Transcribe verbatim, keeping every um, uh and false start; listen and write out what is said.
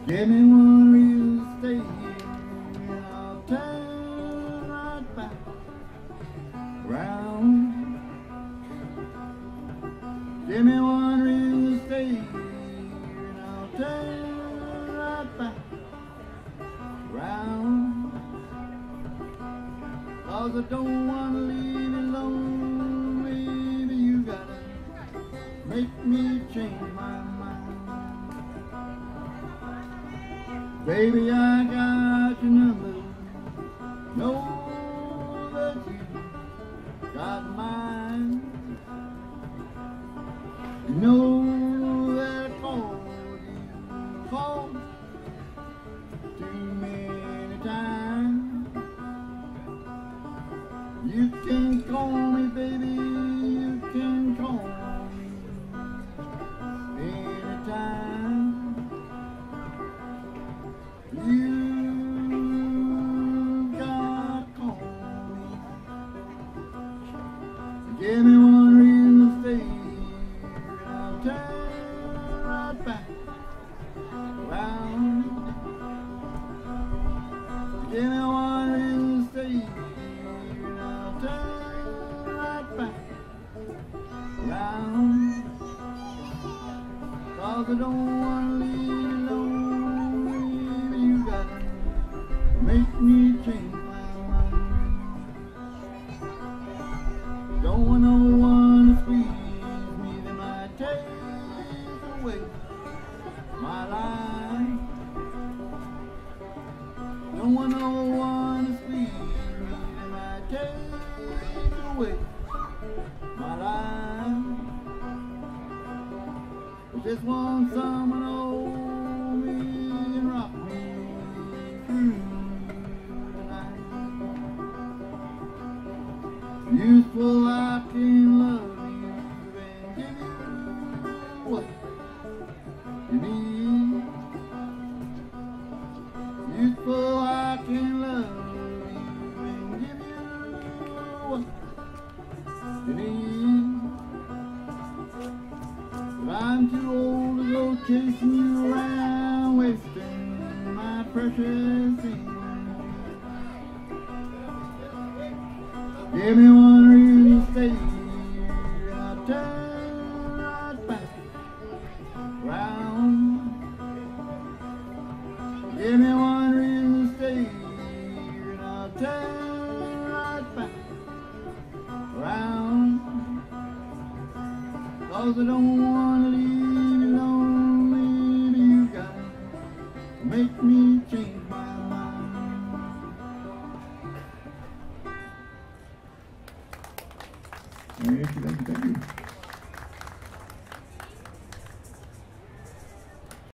Give me one reason to stay here, and I'll turn right back round. Give me one reason to stay here, and I'll turn right back round. 'Cause I don't want to leave you alone, baby. You gotta make me change my mind. Baby, I got your number, know that you got mine. You know that I called you, called too many times. You can call me, baby, you can call me anytime. You got to call me. Give me one reason to stay here, and I'll turn right back round. Give me one reason to stay here, and I'll turn right back round. 'Cause I don't want to leave you alone, baby. You gotta make me change my mind. Don't want no one to squeeze me that might take away my life. Don't want no one to squeeze me that might take away my life. I just want someone to hold me and rock me through the night. Useful, I can love you and give you what you need. Useful, I can love you and give you what you need. But I'm too old to go chasing you around, wasting my precious years. Give me one reason to stay here, and I'll turn right back round. Give me one reason to stay here, and I'll turn right back round. 'Cause I don't want to leave you alone, baby. You gotta make me change my mind. Thank you, thank you, thank you.